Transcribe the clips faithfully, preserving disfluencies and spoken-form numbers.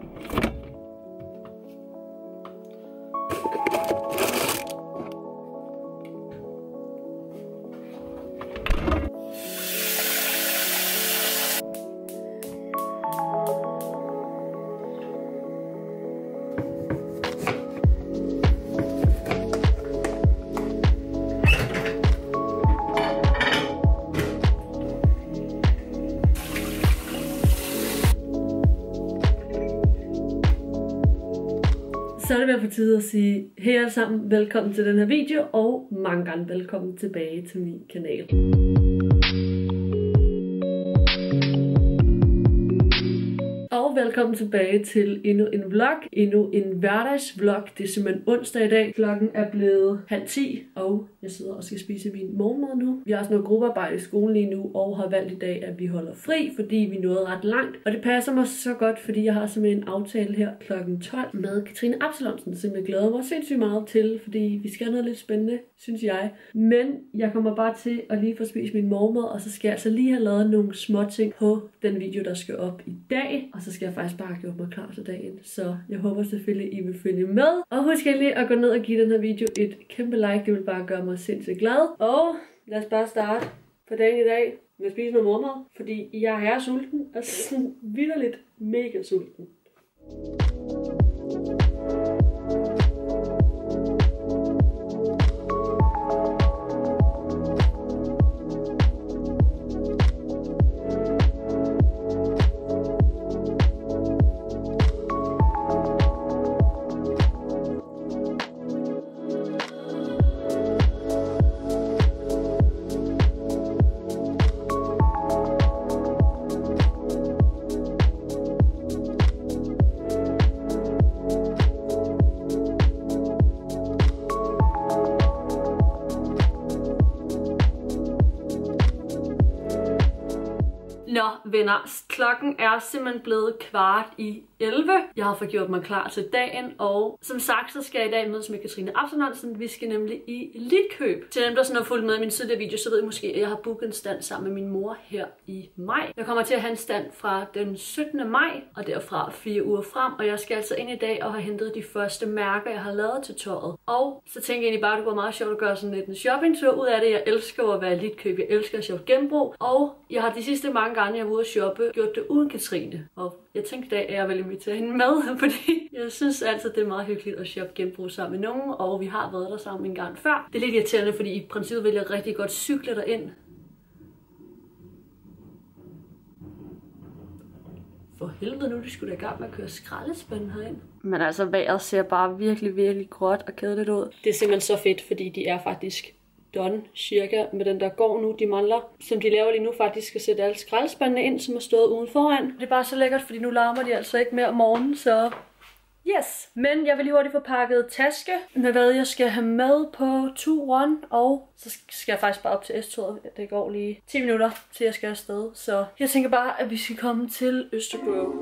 Så er det ved på tide at sige hej alle sammen, velkommen til den her video, og mange gange velkommen tilbage til min kanal. Og velkommen tilbage til endnu en vlog, endnu en hverdagsvlog. Det er simpelthen onsdag i dag. Klokken er blevet halv ti, og jeg sidder og skal spise min morgenmad nu. Vi har også noget gruppearbejde i skolen lige nu, og har valgt i dag, at vi holder fri, fordi vi nåede ret langt. Og det passer mig så godt, fordi jeg har simpelthen en aftale her klokken tolv med Katrine Absalonsen, som jeg glæder mig sindssygt meget til, fordi vi skal have noget lidt spændende, synes jeg. Men jeg kommer bare til at lige få spist min morgenmad, og så skal jeg altså lige have lavet nogle små ting på den video, der skal op i dag. Og så skal jeg faktisk bare have gjort mig klar til dagen. Så jeg håber selvfølgelig, I vil følge med. Og husk lige at gå ned og give den her video et kæmpe like. Det vil bare gøre mig sindssygt glad. Og lad os bare starte på dagen i dag med at spise noget morgenmad. Fordi jeg er sulten. Altså sådan vitterligt mega sulten. Nå venner, klokken er simpelthen blevet kvart i elleve. Jeg har fået gjort mig klar til dagen, og som sagt, så skal jeg i dag mødes med Katrine Absalonsen. Vi skal nemlig i Lidköp. Til dem, der sådan har fulgt med i min tidligere video, så ved I måske, at jeg har booket en stand sammen med min mor her i maj. Jeg kommer til at have en stand fra den syttende maj, og derfra fire uger frem. Og jeg skal altså ind i dag og have hentet de første mærker, jeg har lavet til tøjet. Og så tænker jeg egentlig bare, at det går meget sjovt at gøre sådan lidt en shoppingtur ud af det. Jeg elsker at være i Lidköp. Jeg elsker at shoppe genbrug. Og jeg har de sidste mange gange, jeg var ude at shoppe, gjort det uden Katrine. Og jeg tænkte i dag, at jeg vil invitere hende med, fordi jeg synes altid, det er meget hyggeligt at shoppe genbrug sammen med nogen, og vi har været der sammen en gang før. Det er lidt irriterende, fordi i princippet vil jeg rigtig godt cykle derind. For helvede nu, de skulle da i gang med at køre skraldespanden herind. Men altså, vejret ser bare virkelig, virkelig gråt og kedeligt ud. Det er simpelthen så fedt, fordi de er faktisk done cirka med den der går nu, de mangler, som de laver lige nu faktisk skal sætte alle skraldespandene ind, som er stået uden foran. Det er bare så lækkert, fordi nu larmer de altså ikke mere om morgenen, så yes. Men jeg vil lige hurtigt få pakket taske med hvad jeg skal have med på turen, og så skal jeg faktisk bare op til S-toget. Det går lige ti minutter til jeg skal afsted, så jeg tænker bare, at vi skal komme til Østerbro.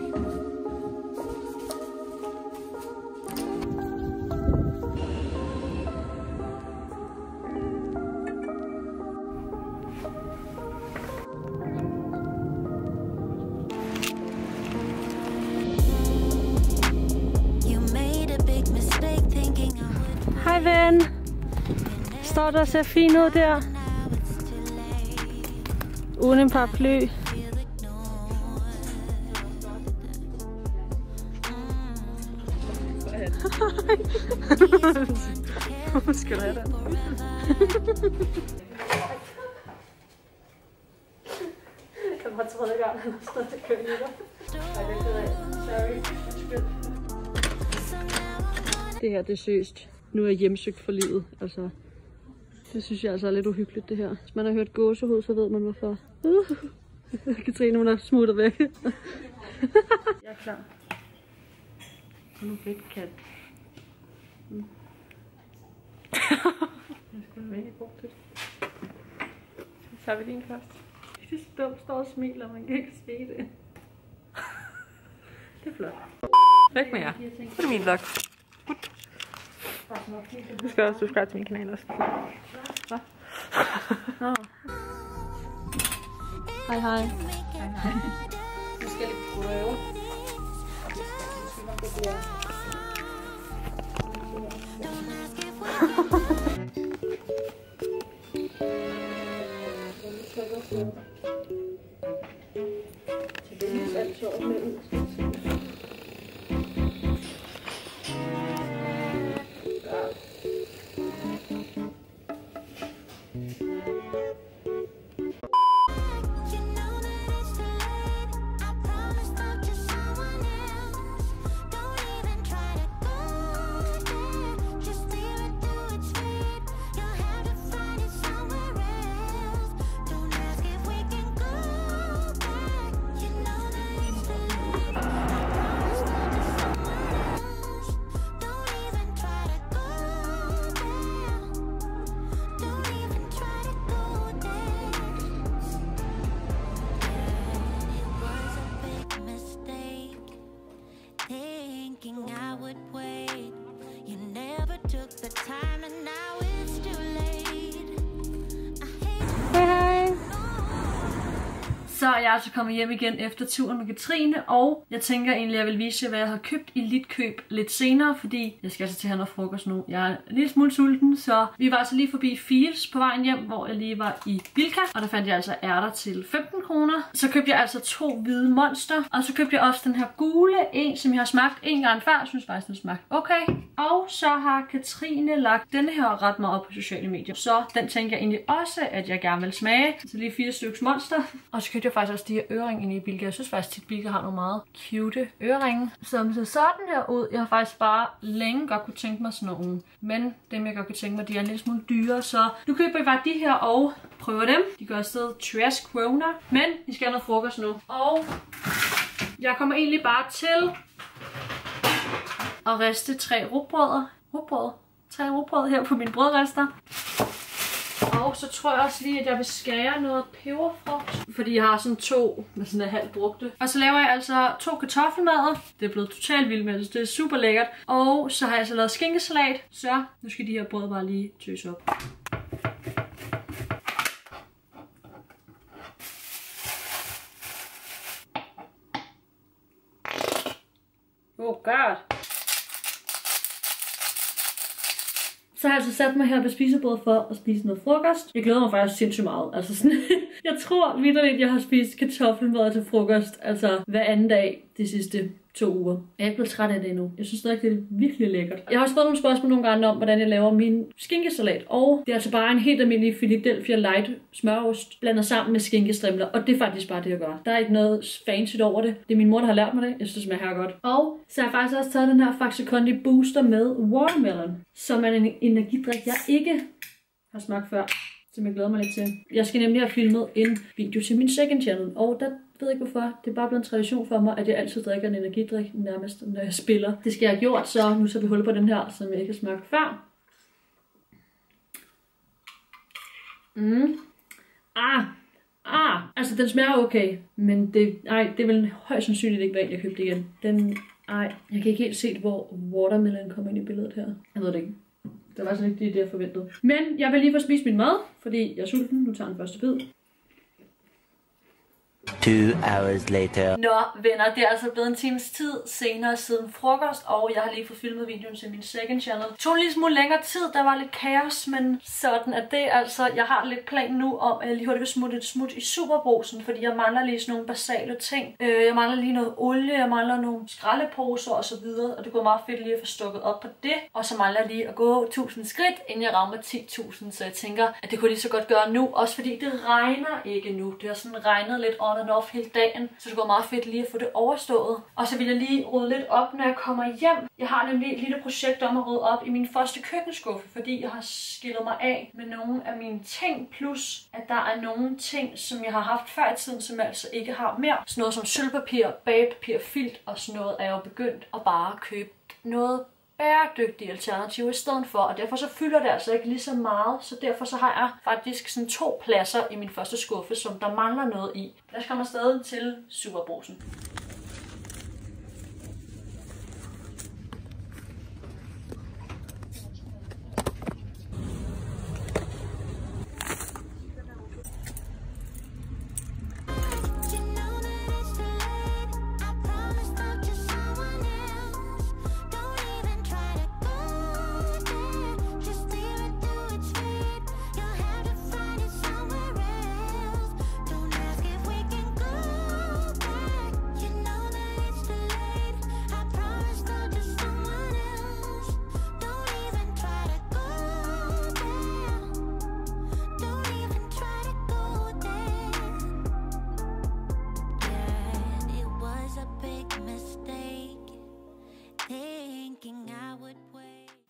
Hej ven! Står der og ser fin ud der? Uden en paraply. Hvor skal du have den? Det var tredje gang, han har stået til køen i dig. Ej, det er ked af. Sorry. Det her, det er seriøst. Nu er jeg hjemsøgt for livet, altså. Det synes jeg altså er lidt uhyggeligt, det her. Hvis man har hørt gåsehud, så ved man hvorfor. Uh. Katrine, hun er smuttet væk. Jeg er klar. Kom nu væk, kat. Mm. Jeg skal være mega god til det. Så tager vi din først. Det er dumt, står og smiler, man kan ikke se det. Det er flot. Væk med jer. Det er min vlog. Du skal også subscribe til min kanal også. Hvad? Oh. Hej hej. Hej hej. Nu skal jeg lige prøve. Ja. Så jeg er altså kommet hjem igen efter turen med Katrine, og jeg tænker egentlig, at jeg vil vise jer, hvad jeg har købt i Litkøb lidt senere, fordi jeg skal altså til at have noget frokost nu. Jeg er en lille smule sulten, så vi var altså lige forbi Fields på vejen hjem, hvor jeg lige var i Bilka, og der fandt jeg altså ærter til femten kroner. Så købte jeg altså to hvide Monster, og så købte jeg også den her gule, en som jeg har smagt en gang før. Jeg synes faktisk, den smagte okay. Og så har Katrine lagt denne her ret meget op på sociale medier, så den tænker jeg egentlig også, at jeg gerne vil smage. Så lige fire stykker Monster, og så købte jeg faktisk også de her øreringe inde i Bilka. Jeg synes faktisk, at Bilka har nogle meget cute øreringe, som ser sådan her ud. Jeg har faktisk bare længe godt kunne tænke mig sådan nogle, men dem jeg godt kunne tænke mig, de er en lille smule dyre, så nu køber jeg bare de her og prøver dem. De gør afsted tres kroner, men vi skal have noget frokost nu. Og jeg kommer egentlig bare til at riste tre rugbrødder. Rugbrødder? Tre rugbrødder her på mine brødrester. Og så tror jeg også lige, at jeg vil skære noget peberfrugt, fordi jeg har sådan to med sådan en halv brugte. Og så laver jeg altså to kartoffelmadder. Det er blevet totalt vildt med, så det er super lækkert. Og så har jeg altså lavet skinkesalat, så nu skal de her brød bare lige tøse op. Oh god. Så har jeg altså sat mig her ved spisebordet for at spise noget frokost. Jeg glæder mig faktisk sindssygt meget. Altså sådan, jeg tror vitterligt, at jeg har spist kartoffelmad til frokost, altså hver anden dag de sidste to uger. Jeg er ikke blevet træt af det endnu. Jeg synes stadig, det er virkelig lækkert. Jeg har også fået nogle spørgsmål nogle gange om, hvordan jeg laver min skinkesalat. Og det er altså bare en helt almindelig Philadelphia Light smørost blandet sammen med skinkestrimler. Og det er faktisk bare det, jeg gør. Der er ikke noget fancy over det. Det er min mor, der har lært mig det. Jeg synes, det smager godt. Og så har jeg faktisk også taget den her Faxe Kondi Booster med watermelon, som er en energidrik, jeg ikke har smagt før, som jeg glæder mig lidt til. Jeg skal nemlig have filmet en video til min second channel, og der ved ikke hvorfor. Det er bare blevet en tradition for mig, at jeg altid drikker en energidrik nærmest, når jeg spiller. Det skal jeg have gjort, så nu så vi hul på den her, som jeg ikke har smagt før. Mm. Ah. Ah. Altså, den smager okay, men det, ej, det er vel højst sandsynligt ikke, hvad jeg købte igen. Den, ej, jeg kan ikke helt se, hvor watermelon kommer ind i billedet her. Jeg ved det ikke. Det var sådan ikke det, jeg forventede. Men jeg vil lige få spist min mad, fordi jeg er sulten. Nu tager jeg den første bid. Two hours later. Nå venner, det er altså blevet en times tid senere siden frokost, og jeg har lige fået filmet videoen til min second channel. Det tog en lille smule længere tid, der var lidt kaos, men sådan er det altså. Jeg har lidt plan nu om, at jeg lige hurtigt vil smutte et smut i Superbrugsen, fordi jeg mangler lige sådan nogle basale ting. Jeg mangler lige noget olie, jeg mangler nogle skraldeposer og så videre, og det går meget fedt lige at få stukket op på det. Og så mangler jeg lige at gå tusind skridt, inden jeg rammer ti tusind, så jeg tænker, at det kunne lige så godt gøre nu, også fordi det regner ikke nu. Det har sådan regnet lidt on and off hele dagen, så det går meget fedt lige at få det overstået. Og så vil jeg lige rydde lidt op, når jeg kommer hjem. Jeg har nemlig et lille projekt om at rydde op i min første køkkenskuffe, fordi jeg har skilt mig af med nogle af mine ting, plus at der er nogle ting, som jeg har haft før i tiden, som jeg altså ikke har mere. Sådan noget som sølvpapir, bagepapir, filt og sådan noget er jeg jo begyndt at bare købe noget bæredygtige alternativer i stedet for, og derfor så fylder det altså ikke lige så meget, så derfor så har jeg faktisk sådan to pladser i min første skuffe, som der mangler noget i. Lad os komme afsted til Superbrugsen.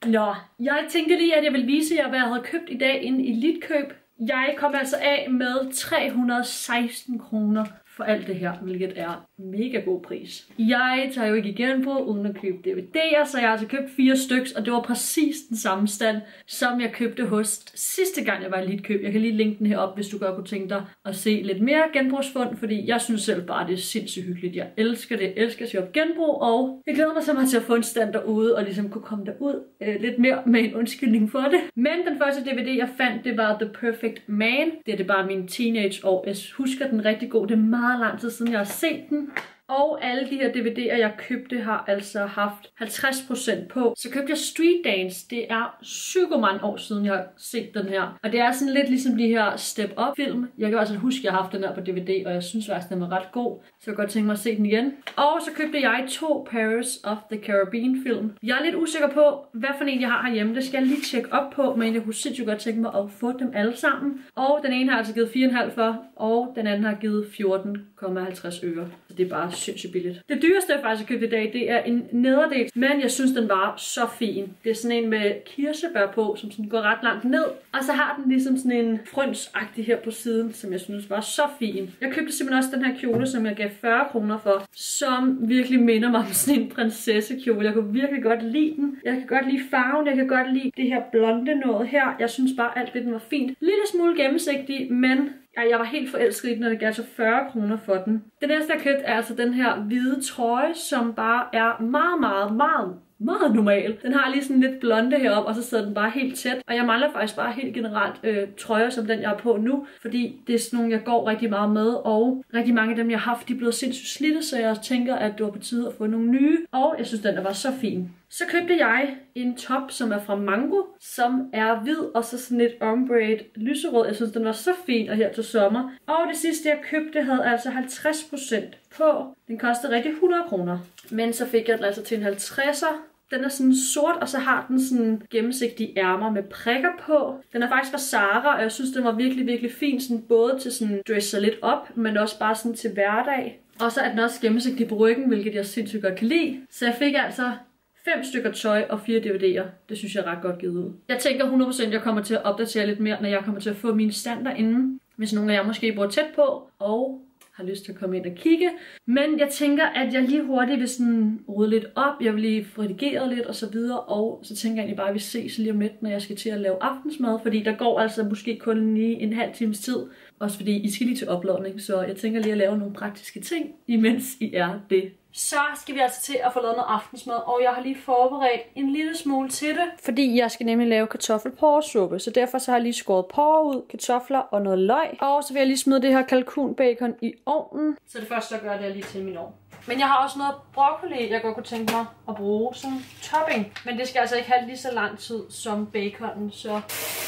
Nå, jeg tænkte lige, at jeg vil vise jer, hvad jeg havde købt i dag inden Elitkøb. Jeg kom altså af med tre hundrede og seksten kroner for alt det her, hvilket er mega god pris. Jeg tager jo ikke i genbrug uden at købe D V D'er, så jeg har altså købt fire stykker, og det var præcis den samme stand, som jeg købte hos sidste gang, jeg var i Elitkøb. Jeg kan lige linke den her op, hvis du godt kunne tænke dig at se lidt mere genbrugsfund, fordi jeg synes selv bare, det er sindssygt hyggeligt. Jeg elsker det, jeg elsker at shoppe genbrug, og jeg glæder mig så meget til at få en stand derude, og ligesom kunne komme derud øh, lidt mere med en undskyldning for det. Men den første D V D, jeg fandt, det var The Perfect Man. Det er det bare min teenageår. Jeg husker den rigtig god. Det er meget lang tid siden, jeg har set den. Og alle de her D V D'er, jeg købte, har altså haft halvtreds procent på. Så købte jeg Street Dance. Det er psyko mange år siden, jeg har set den her. Og det er sådan lidt ligesom de her step-up-film. Jeg kan altså huske, at jeg har haft den her på D V D, og jeg synes faktisk, den var ret god. Så jeg kan godt tænke mig at se den igen. Og så købte jeg to Pirates of the Caribbean film. Jeg er lidt usikker på, hvad for en jeg har herhjemme. Det skal jeg lige tjekke op på, men jeg kunne sindssygt godt tænke mig at få dem alle sammen. Og den ene har altså givet fire komma fem for, og den anden har givet fjorten komma halvtreds øre. Så det er bare sindssygt billigt. Det dyreste, jeg faktisk har købt i dag, det er en nederdel, men jeg synes, den var så fin. Det er sådan en med kirsebær på, som sådan går ret langt ned. Og så har den ligesom sådan en frønsagtig her på siden, som jeg synes var så fin. Jeg købte simpelthen også den her kjole, som jeg gav fyrre kroner for, som virkelig minder mig om sådan en prinsessekjole. Jeg kunne virkelig godt lide den. Jeg kan godt lide farven, jeg kan godt lide det her blonde noget her. Jeg synes bare, alt det den var fint. Lille smule gennemsigtig, men jeg var helt forelsket i den, og det gav altså fyrre kroner for den. Det næste, jeg købte, er altså den her hvide trøje, som bare er meget, meget, meget, meget normal. Den har lige sådan lidt blonde heroppe, og så sidder den bare helt tæt. Og jeg mangler faktisk bare helt generelt øh, trøjer, som den, jeg har på nu. Fordi det er sådan nogle, jeg går rigtig meget med. Og rigtig mange af dem, jeg har haft, de er blevet sindssygt slidte, så jeg tænker, at det var på tide at få nogle nye. Og jeg synes, den der var så fin. Så købte jeg en top, som er fra Mango, som er hvid, og så sådan lidt ombre lyserød. Jeg synes, den var så fin, og her til sommer. Og det sidste, jeg købte, havde altså halvtreds procent på. Den kostede rigtig hundrede kroner. Men så fik jeg den altså til en halvtredser. Den er sådan sort, og så har den sådan gennemsigtige ærmer med prikker på. Den er faktisk fra Zara, og jeg synes, den var virkelig, virkelig fin. Sådan både til sådan dresse sig lidt op, men også bare sådan til hverdag. Og så er den også gennemsigtig på ryggen, hvilket jeg sindssygt godt kan lide. Så jeg fik altså fem stykker tøj og fire D V D'er. Det synes jeg er ret godt givet ud. Jeg tænker hundrede procent, at jeg kommer til at opdatere lidt mere, når jeg kommer til at få mine standarder inden. Hvis nogle af jer måske bor tæt på, og har lyst til at komme ind og kigge. Men jeg tænker, at jeg lige hurtigt vil sådan rydde lidt op. Jeg vil lige redigere lidt og så videre. Og så tænker jeg egentlig bare, at vi ses lige om lidt, når jeg skal til at lave aftensmad. Fordi der går altså måske kun lige en halv times tid. Også fordi I skal lige til uploadning. Så jeg tænker lige at lave nogle praktiske ting, imens I er det. Så skal vi altså til at få lavet noget aftensmad, og jeg har lige forberedt en lille smule til det. Fordi jeg skal nemlig lave kartoffelporresuppe, så derfor så har jeg lige skåret porre ud, kartofler og noget løg. Og så vil jeg lige smide det her kalkunbacon i ovnen. Så det første, jeg gør, det er lige til min ovn. Men jeg har også noget broccoli, jeg godt kunne tænke mig at bruge som topping. Men det skal altså ikke have lige så lang tid som baconen, så...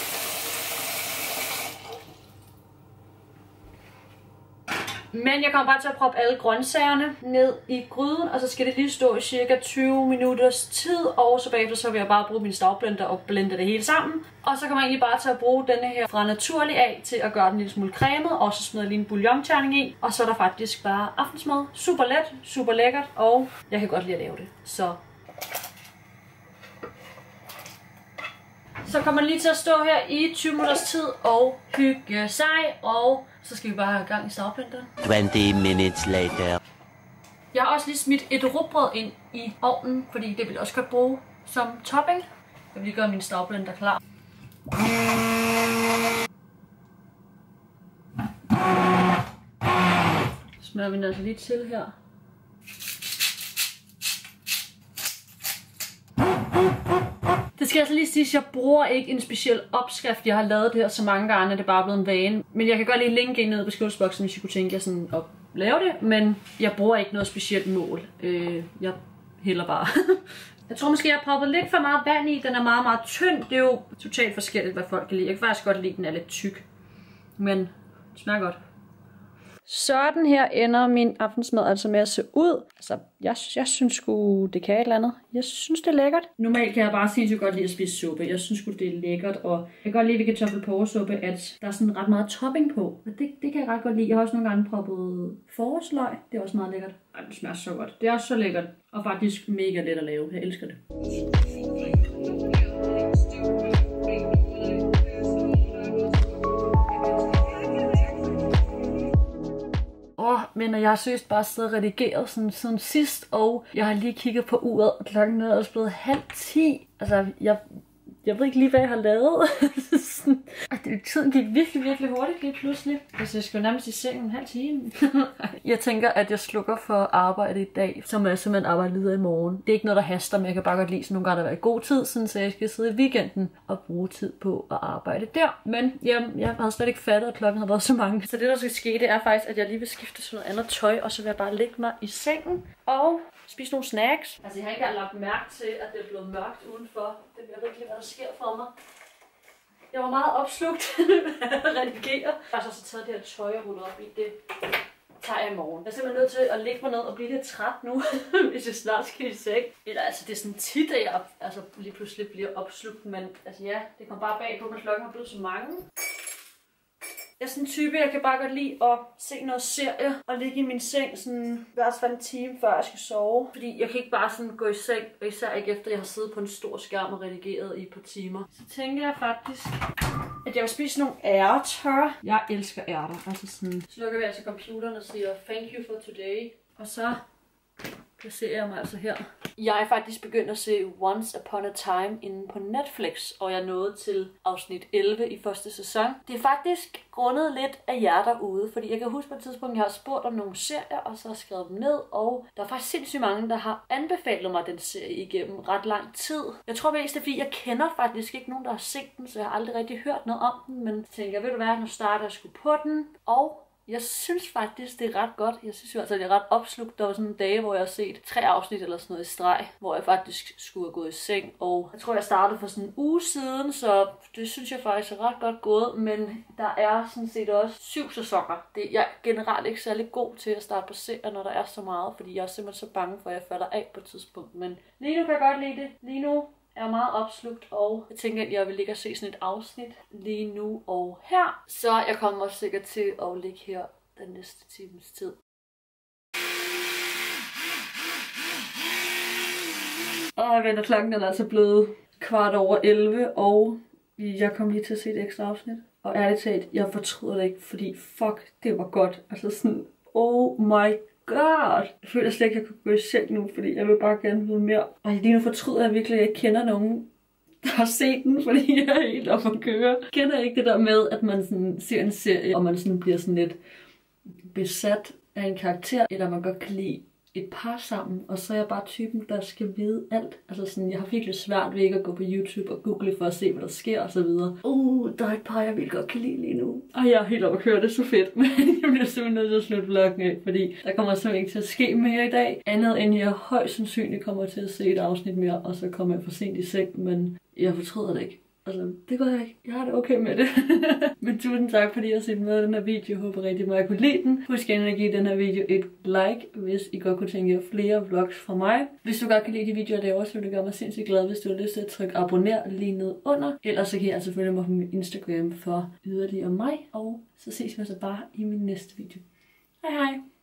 Men jeg kommer bare til at proppe alle grøntsagerne ned i gryden, og så skal det lige stå i cirka tyve minutters tid, og så bagefter så vil jeg bare bruge min stavblender og blende det hele sammen. Og så kommer jeg egentlig bare til at bruge denne her fra Naturlig af til at gøre den en lille smule cremet, og så smider jeg lige en bouillonterning i, og så er der faktisk bare aftensmad. Super let, super lækkert, og jeg kan godt lide at lave det. Så Så kommer den lige til at stå her i tyve minutters tid og hygge sig, og så skal vi bare have gang i stavblenderen. tyve minutes later. Jeg har også lige smidt et rugbrød ind i ovnen, fordi det vil jeg også godt bruge som topping. Jeg vil lige gøre min stavblender klar. Så smører vi den altså lige til her. Det skal altså lige sige, at jeg bruger ikke en speciel opskrift. Jeg har lavet det her så mange gange, at det bare er blevet en vane. Men jeg kan godt lige linke ind ned i beskrivelsesboksen, hvis I kunne tænke jer sådan at lave det. Men jeg bruger ikke noget specielt mål. Øh, jeg hælder bare. Jeg tror måske, jeg har proppet lidt for meget vand i. Den er meget, meget tynd. Det er jo totalt forskelligt, hvad folk kan lide. Jeg kan faktisk godt lide, at den er lidt tyk. Men det smager godt. Sådan her ender min aftensmad altså med at se ud. Altså, jeg, jeg synes sgu, det kan et eller andet. Jeg synes, det er lækkert. Normalt kan jeg bare sindssygt godt lide at spise suppe. Jeg synes sgu, det er lækkert. Og jeg kan godt lide ved kartoffelporresuppe, at der er sådan ret meget topping på. Og det, det kan jeg ret godt lide. Jeg har også nogle gange proppet forårsløg. Det er også meget lækkert. Ej, det smager så godt. Det er også så lækkert. Og faktisk mega let at lave. Jeg elsker det. Men jeg har seriøst bare siddet og redigeret sådan, sådan sidst, og jeg har lige kigget på uret, og klokken er også blevet halv ti. Altså, jeg... Jeg ved ikke lige, hvad jeg har lavet. Tiden gik virkelig, virkelig hurtigt lige pludselig. Altså, jeg skal jo nærmest i sengen en halv time. Jeg tænker, at jeg slukker for arbejde i dag, som jeg simpelthen arbejder videre i morgen. Det er ikke noget, der haster, men jeg kan bare godt lide sådan nogle gange at være i god tid, sådan, så jeg skal sidde i weekenden og bruge tid på at arbejde der. Men jamen, jeg havde slet ikke fattet, at klokken har været så mange. Så det, der skal ske, det er faktisk, at jeg lige vil skifte til noget andet tøj, og så vil jeg bare lægge mig i sengen og spise nogle snacks. Altså, jeg har ikke engang lagt mærke til, at det er blevet mørkt udenfor. Det ved jeg ikke, hvad der sker for mig. Jeg var meget opslugt at redigere. Altså, så taget det her tøj og rullet op i det. Tager jeg i morgen. Jeg er simpelthen nødt til at lægge mig ned og blive lidt træt nu, hvis jeg snart skal i seng. Eller altså, det er sådan tit, at jeg altså, lige pludselig bliver opslugt, men altså ja, det kommer bare bag på, at klokken er blevet så mange. Jeg er sådan en type, jeg kan bare godt lide at se noget serie og ligge i min seng sådan hver sådan en time, før jeg skal sove. Fordi jeg kan ikke bare sådan gå i seng, især ikke efter jeg har siddet på en stor skærm og redigeret i et par timer. Så tænker jeg faktisk, at jeg vil spise nogle ærter. Jeg elsker ærter. Altså sådan. Så lukker vi altså computeren og siger thank you for today. Og så placerer jeg mig altså her. Jeg er faktisk begyndt at se Once Upon a Time inde på Netflix, og jeg nåede til afsnit elleve i første sæson. Det er faktisk grundet lidt af jer derude, fordi jeg kan huske på et tidspunkt, jeg har spurgt om nogle serier, og så har jeg skrevet dem ned, og der er faktisk sindssygt mange, der har anbefalet mig den serie igennem ret lang tid. Jeg tror mest, det er fordi, jeg kender faktisk ikke nogen, der har set den, så jeg har aldrig rigtig hørt noget om den, men jeg tænker, ved du hvad, nu starter jeg sgu på den, og jeg synes faktisk, det er ret godt. Jeg synes jo altså, det er ret opslugt. Der var sådan en dag, hvor jeg har set tre afsnit eller sådan noget i streg, hvor jeg faktisk skulle have gået i seng. Og jeg tror, jeg startede for sådan en uge siden, så det synes jeg faktisk er ret godt gået. Men der er sådan set også syv sæsoner. Det, jeg er generelt ikke særlig god til at starte på serier, når der er så meget, fordi jeg er simpelthen så bange for, at jeg falder af på et tidspunkt. Men lige nu kan jeg godt lide det. Lige nu er jeg meget opslugt, og jeg tænker, at jeg vil ligge og se sådan et afsnit lige nu og her. Så jeg kommer også sikkert til at ligge her den næste times tid. Og jeg venter, klokken er altså blevet kvart over elleve, og jeg kom lige til at se et ekstra afsnit. Og ærligt talt, jeg fortryder det ikke, fordi fuck, det var godt. Altså sådan, oh my god. Jeg føler slet ikke, at jeg kunne gå i seng nu, fordi jeg vil bare gerne vide mere. Og lige nu fortryder jeg virkelig, at jeg ikke kender nogen, der har set den, fordi jeg er helt oppe at køre. Jeg kender ikke det der med, at man sådan ser en serie, og man sådan bliver sådan lidt besat af en karakter, eller man godt kan lide et par sammen, og så er jeg bare typen, der skal vide alt. Altså sådan, jeg har virkelig svært ved ikke at gå på YouTube og google for at se, hvad der sker og så videre. Uh, der er et par, jeg virkelig godt kan lide lige nu. Og jeg er helt oppe at køre, det er så fedt, men jeg bliver simpelthen nødt til at slutte vloggen af, fordi der kommer simpelthen ikke til at ske mere i dag. Andet end jeg højst sandsynligt kommer til at se et afsnit mere, og så kommer jeg for sent i seng, men jeg fortryder det ikke. Altså, det gør jeg ikke. Jeg har det okay med det. Men tusind tak, fordi I har set med den her video. Jeg håber rigtig meget, at I kunne lide den. Husk endelig at give den her video et like, hvis I godt kunne tænke jer flere vlogs fra mig. Hvis du godt kan lide de videoer, der også, så vil det gøre mig sindssygt glad, hvis du har lyst til at trykke abonner lige ned under. Ellers så kan jeg selvfølgelig mig på min Instagram for yderligere mig. Og så ses vi så bare i min næste video. Hej hej!